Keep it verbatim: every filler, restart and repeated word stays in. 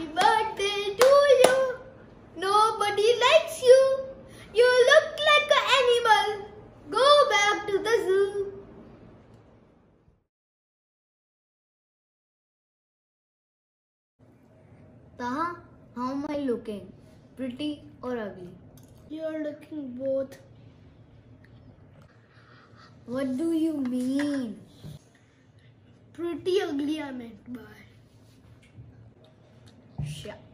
Happy birthday to you. Nobody likes you. You look like an animal. Go back to the zoo. Taha, how am I looking? Pretty or ugly? You're looking both. What do you mean? Pretty ugly, I meant by. Shut